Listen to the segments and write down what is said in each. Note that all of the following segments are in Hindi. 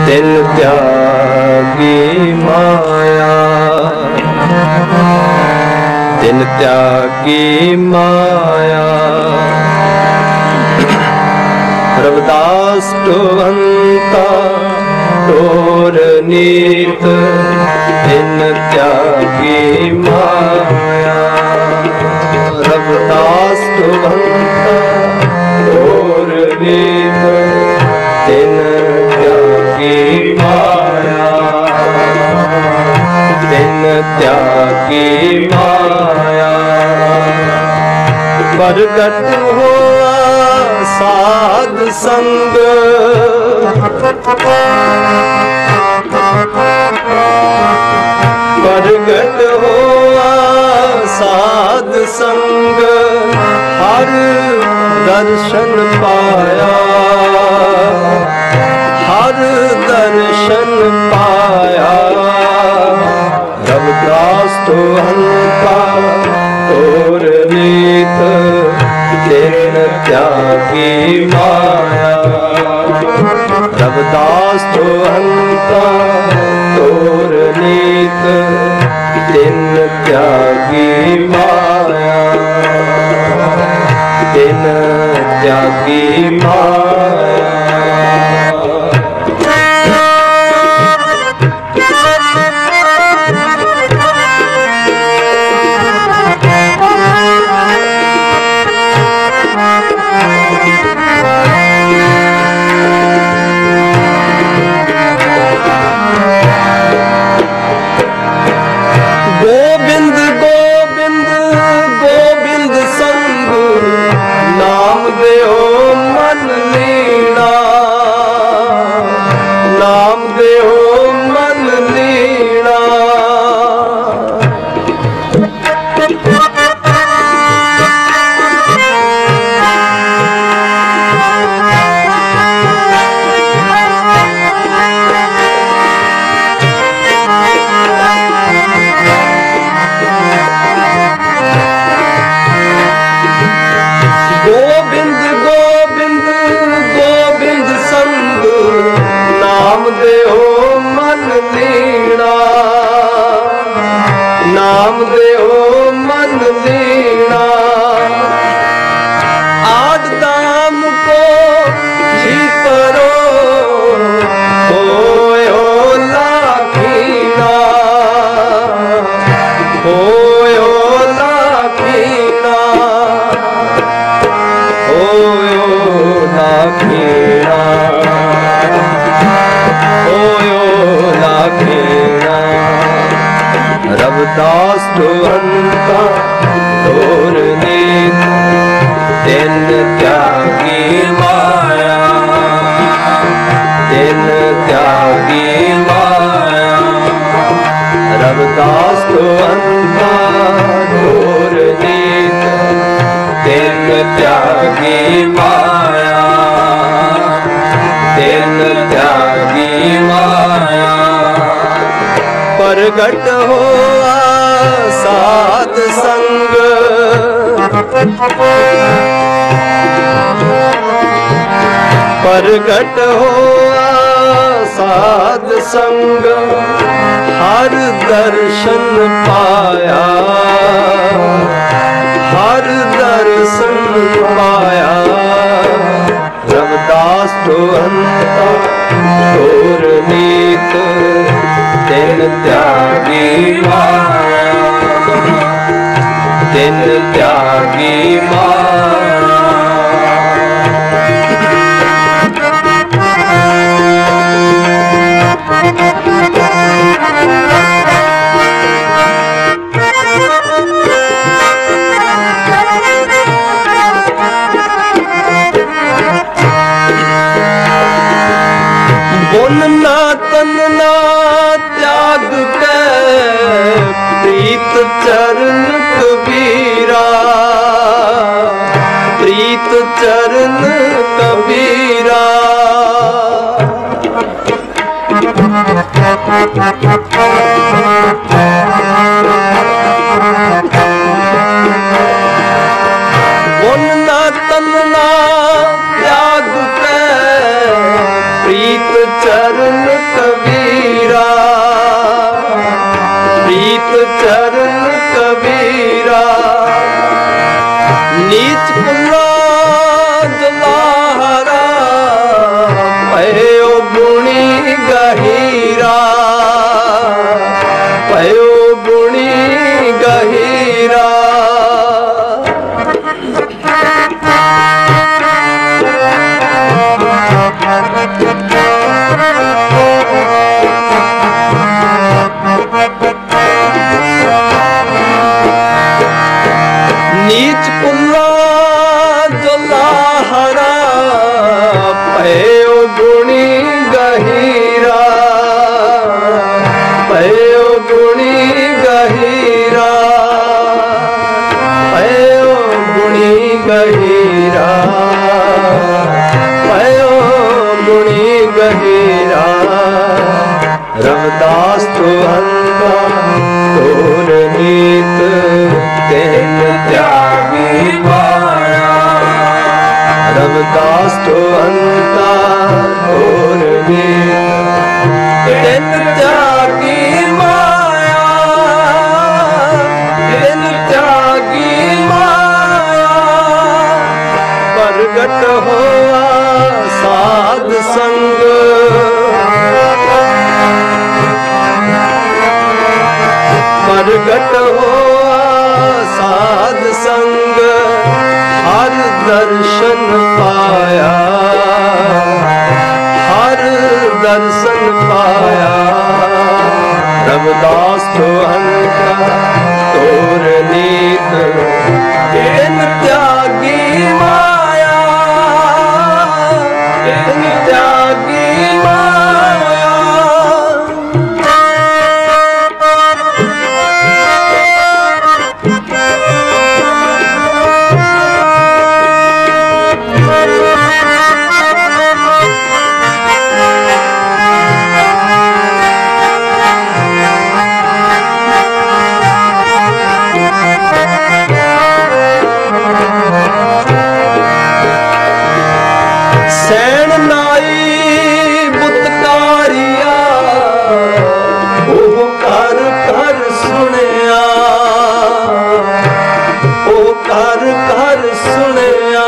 तिन त्यागी माया, तिन त्यागी माया। रविदास टोहंता टोर नीत, तिन त्यागी माया। रविदास टोहंता टोर नीत, तिन त्यागी माया, तिन त्यागी माया। प्रगट हुआ साध संग, प्रगट हुआ साध संग, हर दर्शन पाया, हर दर्शन पाया। रविदास टोहंता टोर नीत, तिन त्यागी माया। रविदास टोहंता टोर नीत, तिन त्यागी माया, तिन त्यागी माया। गोविंद गोविंद गोविंद संग, नाम देओ मन लीना, नाम देओ मन लीना। गोविंद गोविंद गोविंद संग, नाम देओ मन लीना, नाम देओ मन लीना। आद दाम को छीपरो, होयो लाखीना, होयो लाखीना, होयो लाखीना, होयो लाखीना। रविदास टोहंता टोर नीत, तिन त्यागी माया, तिन त्यागी माया। रविदास टोहंता टोर नीत, तिन त्यागी माया, तिन त्यागी माया। प्रगट हुआ साध संग, प्रगट हुआ साध संग, हर दर्शन पाया, हर दर्शन पाया। रविदास टोहंता टोर नीत, तिन त्यागी माया, तिन त्यागी माया। बुन ना तन ना त्याग के, प्रीत चरण कबीरा, प्रीत चरण कबीरा। बुन ना तन ना त्याग के, प्रीत ਪ੍ਰੀਤ ਚਰਨ ਕਬੀਰਾ, ਪ੍ਰੀਤ ਚਰਨ ਕਬੀਰਾ। ਨੀਚ ਕੁਲਾ ਜਲਾਹਰਾ, ਭਇਓ ਗੁਣੀ ਗਹੀਰਾ, ਭਇਓ ਗੁਣੀ ਗਹੀਰਾ। नीच कुल्ला जलाहरा, पयो गुणी गहीरा, पयो गुणी गहीरा, पयो गुणी गहीरा, पयो गुणी गहीरा। रविदास तो हंता तोर नीत, तेन त्यागी माया। रविदास तो हंता तोर नीत, तेन त्यागी माया, तेन त्यागी माया। प्रगट होआ साध संग, प्रगट होआ साध संग, हर दर्शन पाया, हर दर्शन पाया। रविदास तो हंता तोर नीत, तेन त्यागी माया, तेन त्यागी माया। सैन नाई बुतकारिया, ओ कर कर सुनिया, ओ कर कर सुनिया।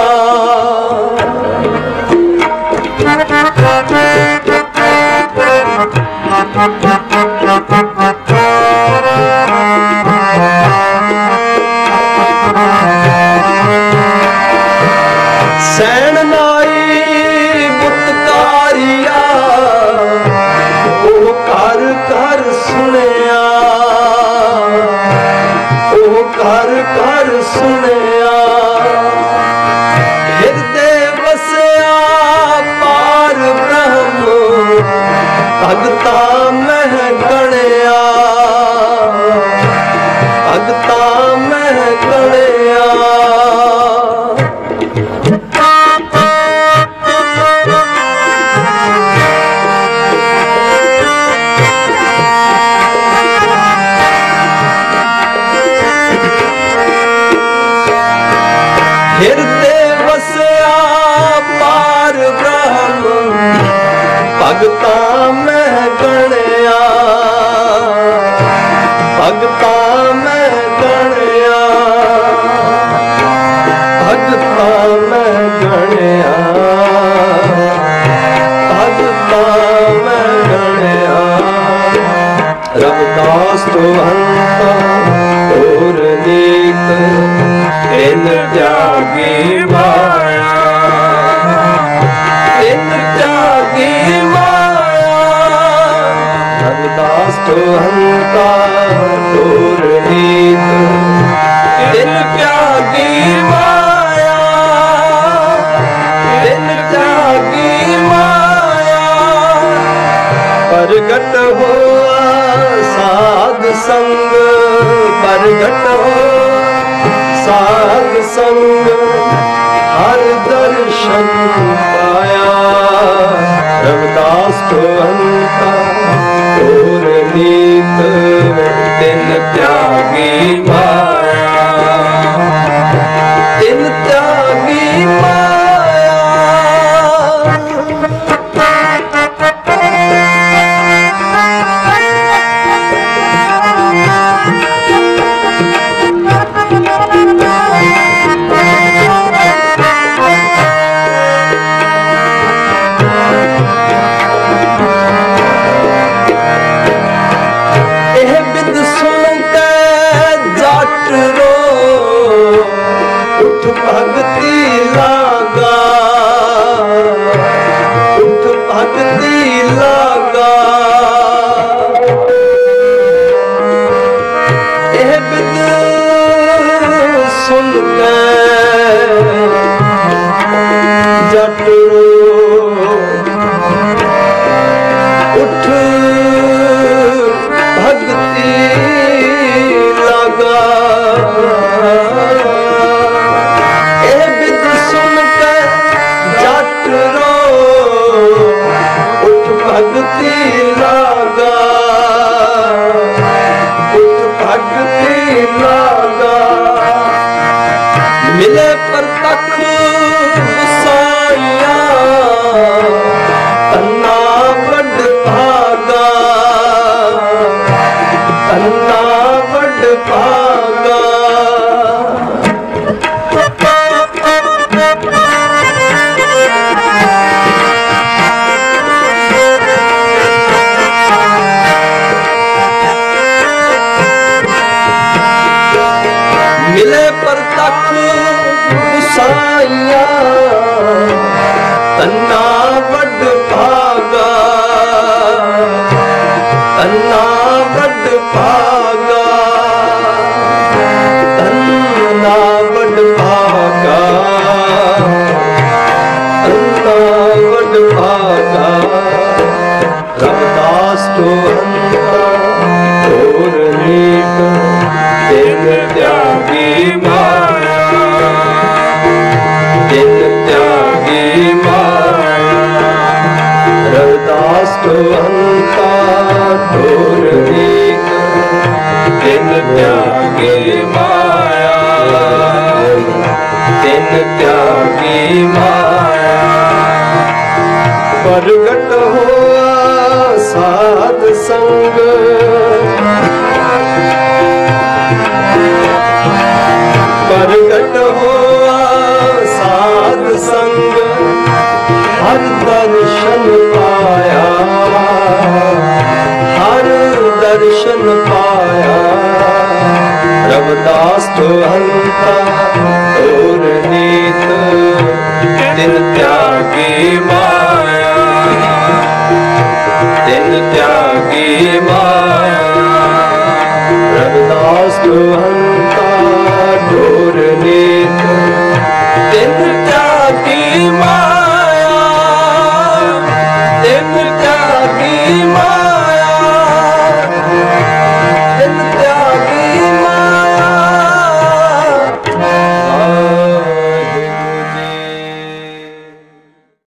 सैन नाई बुतकारिया, ओ कर कर सुनिया, ओ कर कर सुनिया। हृदय बसया पार ब्रह्म, भगता मह गणया, भगता मह गणया। हृदय बसया पार ब्रह्म, भगता मह गणया, भगता मह गणया, भगता मह गणया, भगता मह गणया। रविदास तो हंता तोर नीत, तेन त्यागी माया, तेन त्यागी माया। रविदास तो हंता तोर नीत, तेन त्यागी माया, तेन त्यागी माया। प्रगट हुआ साध संग, प्रगट हो साध संग, हर दर्शन पाया। रविदास तो हंता तोर नीत, तेन त्यागी माया, तेन त्यागी माया। भक्ति लागा, कुछ भक्ति लागा। मिले परतख गुसाइया, तन्ना बड़ भागा, तन्ना बड़ भागा। मिले परतख गुसाइया, तन्ना बड़ भागा, तन्ना बड़ भागा, तन्ना बड़ भागा, तन्ना बड़ भागा। रविदास तो और नीत दिन त्यागी माया, दिन त्यागी माया। रविदास तो अंता ढोर नीत दिन त्यागी माया, दिन त्यागी माया। प्रगट हुआ साध संग, प्रगट हुआ साध संग, हर दर्शन पाया, हर दर्शन पाया। रविदास तो अंता और नीत दिन त्यागी माया, दिन त्यागी माया। रविदास तो